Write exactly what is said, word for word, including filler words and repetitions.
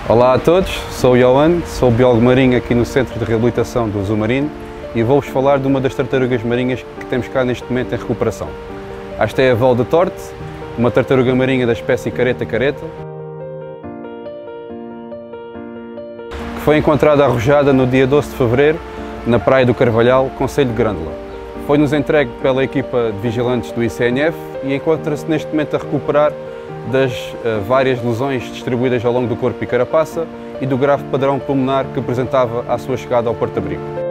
Olá a todos, sou o Ioan, sou biólogo marinho aqui no Centro de Reabilitação do Zoo Marino e vou-vos falar de uma das tartarugas marinhas que temos cá neste momento em recuperação. Esta é a Val de Torte, uma tartaruga marinha da espécie careta careta, que foi encontrada arrojada no dia doze de fevereiro na Praia do Carvalhal, concelho de Grândola. Foi-nos entregue pela equipa de vigilantes do I C N F e encontra-se neste momento a recuperar das uh, várias lesões distribuídas ao longo do corpo e carapaça e do grave padrão pulmonar que apresentava à sua chegada ao porto-abrigo.